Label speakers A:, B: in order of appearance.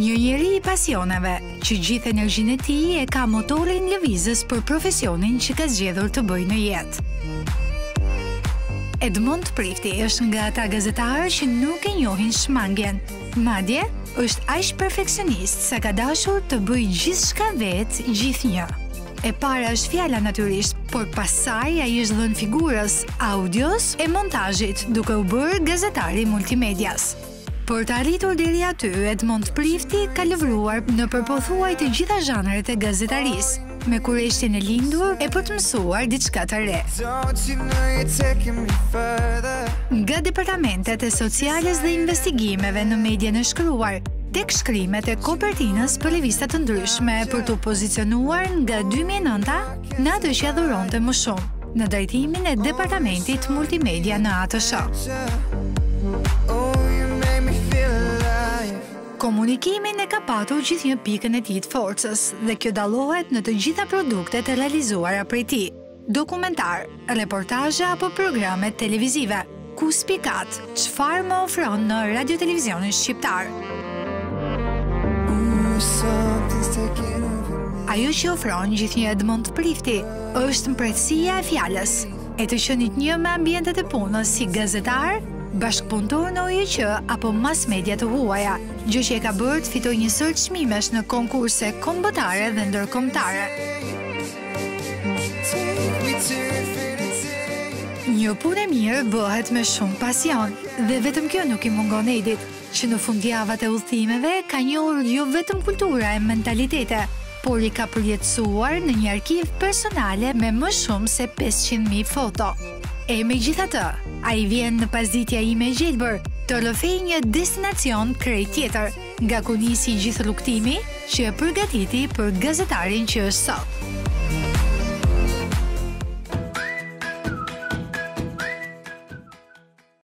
A: Një njeri i pasioneve, që gjithë energjinë e tij e ka motorin lëvizës për profesionin që ka zgjedhur të bëjë në jetë. Edmond Prifti është nga ata gazetarë që nuk e njohin shmangjen. Madje, është aq perfeksionist sa ka dashur të bëjë gjithçka vetë gjithnjë. E para është fjala natyrisht, por pastaj ai është dhënë figurës, audios e montazhit, duke u bërë gazetari multimedias. Për të arritur deri aty, Edmond Prifti ka lëvruar në përpothuaj të gjitha zhanret e gazetarisë, me kurreshtin e lindur e për të mësuar diçka të re. Nga departamentet e sociales dhe investigimeve në median e shkruar, tek shkrimet e kopertinës për revista të ndryshme për të pozicionuar nga 2009 në atë që adhuronte më shumë, në drejtimin e departamentit multimedia në ATSH. Komunikimin e ka patur gjithnjë pikën e tij të forcës dhe kjo dallohet në të gjitha produktet e realizuara prej tij. Dokumentar, reportazhe apo programe televizive, ku spikat, çfarë më ofron në radio-televizionin shqiptar. Ajo që ofron gjithnjë Edmond Prifti është mbretësia e fjalës, e të qenit një me ambientet e punës si gazetar, bashkëpunëtor në OJQ apo mass media të huaja, gjë që e ka bërë të fitojë një sër çmimesh në konkurse kombëtare dhe ndërkombëtare. Një punë e mirë bëhet me shumë pasion, dhe vetëm kjo nuk i mungon Edit, që në fundjavat e udhëtimeve ka njohur jo vetëm kultura e mentalitete, por i ka përjetësuar në një arkiv personale me më shumë se 500.000 foto. E megjithatë, ai vjen në pasditja ime e gjelbër të rrëfej një destinacion krejt tjetër, nga ku nisi gjithë rrugtimi që e përgatiti për gazetarin që është sot.